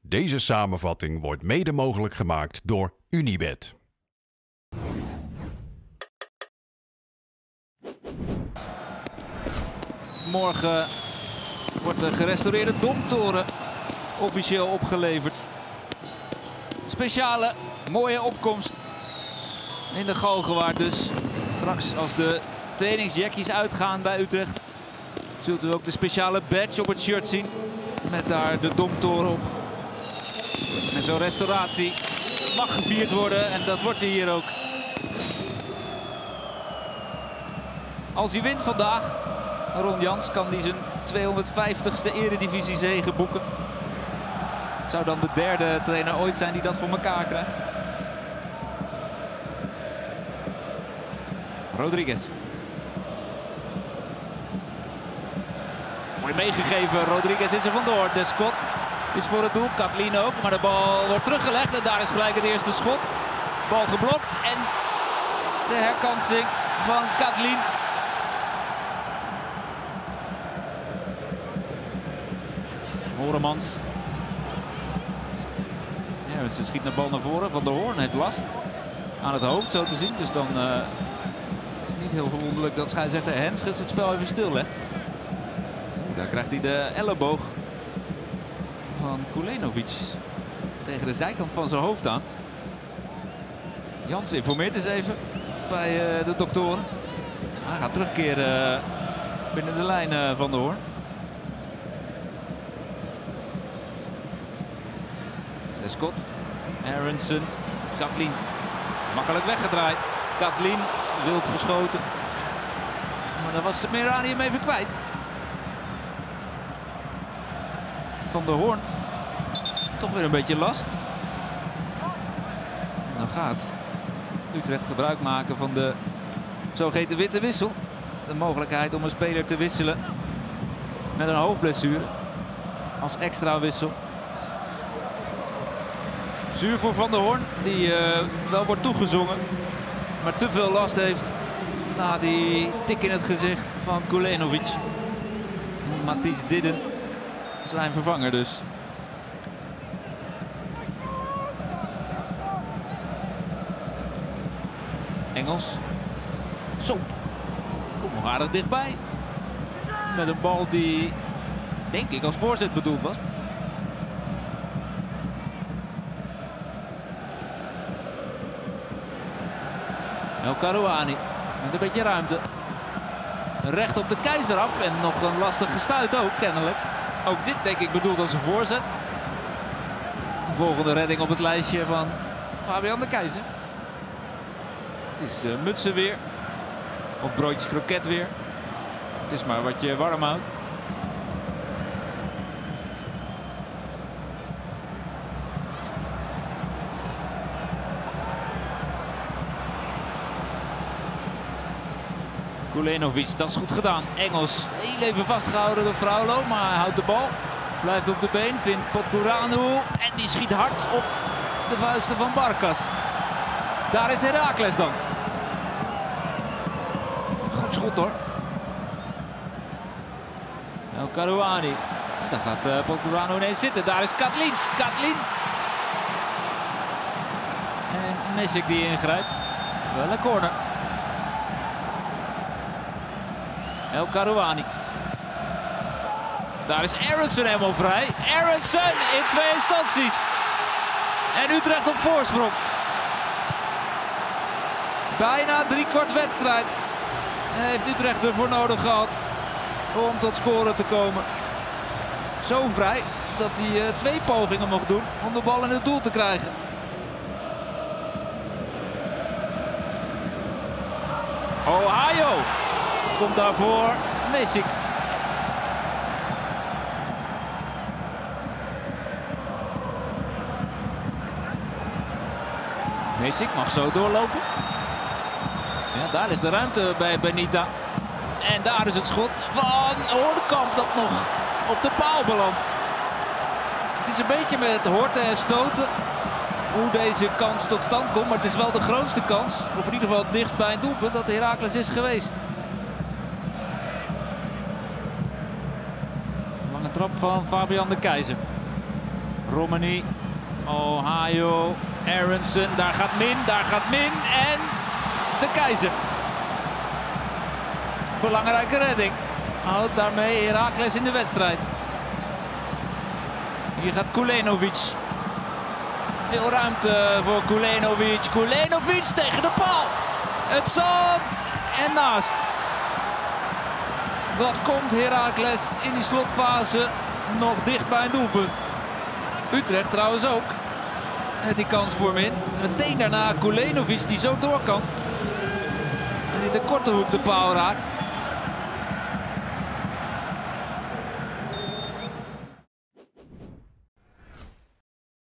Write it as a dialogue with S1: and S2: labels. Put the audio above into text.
S1: Deze samenvatting wordt mede mogelijk gemaakt door Unibet.
S2: Morgen wordt de gerestaureerde Domtoren officieel opgeleverd. Speciale, mooie opkomst in de Galgenwaard dus. Straks als de trainingsjackies uitgaan bij Utrecht, zult u ook de speciale badge op het shirt zien. Met daar de Domtoren op. En zo'n restauratie mag gevierd worden en dat wordt hier ook. Als hij wint vandaag, Ron Jans, kan hij zijn 250ste eredivisiezege boeken. Zou dan de derde trainer ooit zijn die dat voor elkaar krijgt. Rodriguez. Mooi meegegeven, Rodriguez is er vandoor. De Scott is voor het doel, Kathleen ook, maar de bal wordt teruggelegd en daar is gelijk het eerste schot. Bal geblokt en de herkansing van Kathleen. Horemans. Ja, ze schiet de bal naar voren. Van der Hoorn heeft last aan het hoofd, zo te zien. Dus dan is het niet heel verwonderlijk dat scheidsrechter Henschens het spel even stillegt. Daar krijgt hij de elleboog van Kulenovic tegen de zijkant van zijn hoofd aan. Jans informeert eens even bij de doktoren. Hij gaat terugkeren binnen de lijn van der Hoorn. De Scott, Aronson, Kathleen. Makkelijk weggedraaid. Kathleen wild geschoten. Maar daar was Merani hem even kwijt. Van der Hoorn. Toch weer een beetje last. En dan gaat Utrecht gebruik maken van de zogeheten witte wissel. De mogelijkheid om een speler te wisselen met een hoofdblessure. Als extra wissel. Zuur voor Van der Hoorn, die wel wordt toegezongen, maar te veel last heeft na die tik in het gezicht van Kulenovic. Matthijs Didden, zijn vervanger dus. Engels. Zo, komt nog aardig dichtbij. Met een bal die, denk ik, als voorzet bedoeld was. El Karouani met een beetje ruimte. Recht op de Keizer af en nog een lastige stuit ook, kennelijk. Ook dit denk ik bedoeld als een voorzet. De volgende redding op het lijstje van Fabian de Keizer. Het is mutsen weer. Of broodjes kroket weer. Het is maar wat je warm houdt. Kulenovic, dat is goed gedaan. Engels, heel even vastgehouden door Fraulo, maar hij houdt de bal. Blijft op de been, vindt Potgoranu en die schiet hard op de vuisten van Barkas. Daar is Heracles dan. Goed schot hoor. El Karouani. Daar gaat Potgoranu ineens zitten. Daar is Kathleen. Kathleen. En Messick die ingrijpt. Wel een corner. El Karouani. Daar is Aronson helemaal vrij. Aronson in twee instanties. En Utrecht op voorsprong. Bijna driekwart wedstrijd heeft Utrecht ervoor nodig gehad om tot scoren te komen. Zo vrij dat hij 2 pogingen mocht doen om de bal in het doel te krijgen. Ohio komt daarvoor Messick. Messick mag zo doorlopen. Ja, daar ligt de ruimte bij Benita. En daar is het schot van Hoornkamp dat nog op de paal belandt. Het is een beetje met horten en stoten hoe deze kans tot stand komt. Maar het is wel de grootste kans, of in ieder geval het dichtst bij een doelpunt, dat Heracles is geweest. Lange trap van Fabian de Keizer. Romani, Ohio, Aronson, daar gaat Min en de Keizer. Belangrijke redding. Houdt daarmee Heracles in de wedstrijd. Hier gaat Kulenovic. Veel ruimte voor Kulenovic. Kulenovic tegen de paal. Het zat en naast. Wat komt Heracles in die slotfase nog dicht bij een doelpunt. Utrecht trouwens ook. Die kans voor hem in. Meteen daarna Kulenovic die zo door kan. En in de korte hoek de paal raakt.